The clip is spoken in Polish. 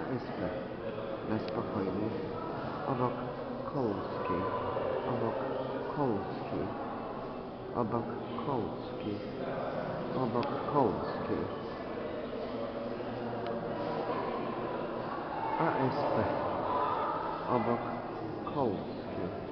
wyspy na spokojnie, obok Kołuskiej, obok Kołuskiej, obok Kołuskiej, obok Kołuskiej, ASP, obok Kołuskiej.